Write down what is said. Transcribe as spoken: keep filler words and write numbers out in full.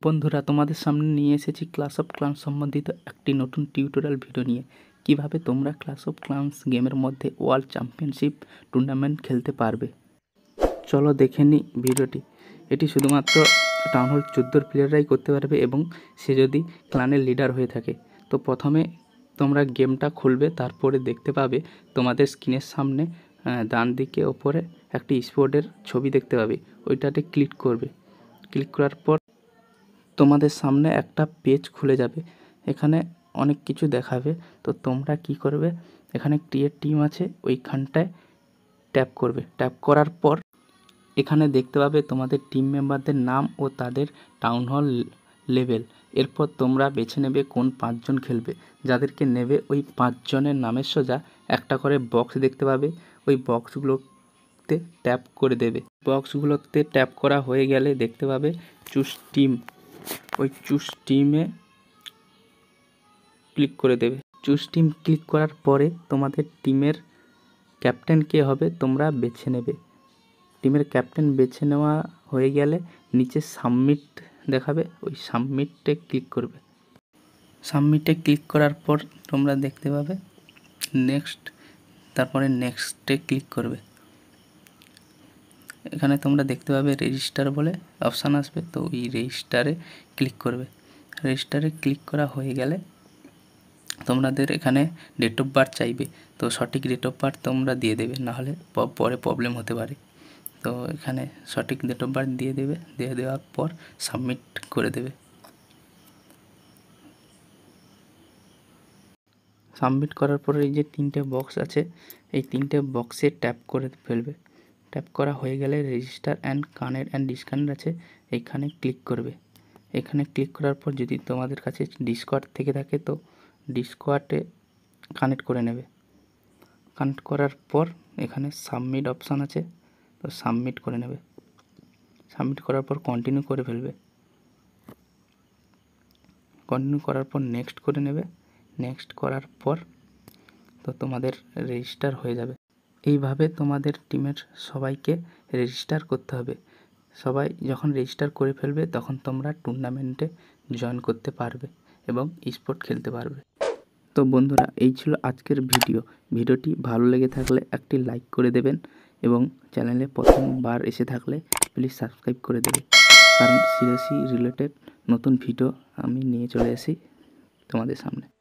বন্ধুরা তোমাদের সামনে নিয়ে এসেছি ক্লাস অফ ক্লান্স সম্বন্ধিত একটি নতুন টিউটোরিয়াল ভিডিও নিয়ে। কিভাবে তোমরা ক্লাস অফ ক্লান্স গেমের মধ্যে ওয়ার্ল্ড চ্যাম্পিয়নশিপ টুর্নামেন্ট খেলতে পারবে। চলো দেখে নিই ভিডিওটি। এটি শুধুমাত্র টাউন হল চোদ্দোর প্লেয়াররাই করতে পারবে এবং সে যদি ক্লানের লিডার হয়ে থাকে। তো প্রথমে তোমরা গেমটা খুলবে, তারপরে দেখতে পাবে তোমাদের স্ক্রিনের সামনে ডান দিকে ওপরে একটি স্পোর্টের ছবি দেখতে পাবে, ওইটাতে ক্লিক করবে। ক্লিক করার পর তোমাদের সামনে একটা পেজ খুলে যাবে, এখানে অনেক কিছু দেখাবে। তো তোমরা কি করবে, এখানে ক্রিয়েট টিম আছে, ওইখানটায় ট্যাপ করবে। ট্যাপ করার পর এখানে দেখতে পাবে তোমাদের টিম মেম্বারদের নাম ও তাদের টাউন হল লেভেল। এরপর তোমরা বেছে নেবে কোন পাঁচজন খেলবে। যাদেরকে নেবে ওই পাঁচজনের নামের সোজা একটা করে বক্স দেখতে পাবে, ওই বক্সগুলোতে ট্যাপ করে দেবে। বক্সগুলোতে ট্যাপ করা হয়ে গেলে দেখতে পাবে চুজ টিম, ওই চুজ টিমে ক্লিক করে দেবে। চুজ টিম ক্লিক করার পরে তোমাদের টিমের ক্যাপ্টেন কে হবে তোমরা বেছে নেবে। টিমের ক্যাপ্টেন বেছে নেওয়া হয়ে গেলে নিচে সাবমিট দেখাবে, ওই সাবমিটে ক্লিক করবে। সাবমিটে ক্লিক করার পর তোমরা দেখতে পাবে নেক্সট, তারপরে নেক্সটে ক্লিক করবে। এখানে তোমরা দেখতে পাবে রেজিস্টার বলে অপশান আসবে, তো ওই রেজিস্টারে ক্লিক করবে। রেজিস্টারে ক্লিক করা হয়ে গেলে তোমাদের এখানে ডেট অফ বার্থ চাইবে, তো সঠিক ডেট অফ বার্থ তোমরা দিয়ে দেবে, নাহলে পরে প্রবলেম হতে পারে। তো এখানে সঠিক ডেট অফ বার্থ দিয়ে দেবে, দিয়ে দেওয়ার পর সাবমিট করে দেবে। সাবমিট করার পরে এই যে তিনটে বক্স আছে, এই তিনটে বক্সে ট্যাপ করে ফেলবে। ট্যাপ করা হয়ে গেলে register and connect and disconnect আছে, এইখানে ক্লিক করবে। এখানে ক্লিক করার পর যদি তোমাদের কাছে ডিসকর্ড থেকে থাকে তো ডিসকর্ডে কানেক্ট করে নেবে। কানেক্ট করার পর এখানে সাবমিট অপশান আছে, তো সাবমিট করে নেবে। সাবমিট করার পর কন্টিনিউ করে ফেলবে। কন্টিনিউ করার পর নেক্সট করে নেবে। নেক্সট করার পর তো তোমাদের রেজিস্টার হয়ে যাবে। এইভাবে তোমাদের টিমের সবাইকে রেজিস্টার করতে হবে। সবাই যখন রেজিস্টার করে ফেলবে তখন তোমরা টুর্নামেন্টে জয়েন করতে পারবে এবং স্পোর্ট খেলতে পারবে। তো বন্ধুরা, এই ছিল আজকের ভিডিও। ভিডিওটি ভালো লেগে থাকলে একটি লাইক করে দেবেন এবং চ্যানেলে প্রথমবার এসে থাকলে প্লিজ সাবস্ক্রাইব করে দেবে, কারণ সিরিয়াসলি রিলেটেড নতুন ভিডিও আমি নিয়ে চলে আসি তোমাদের সামনে।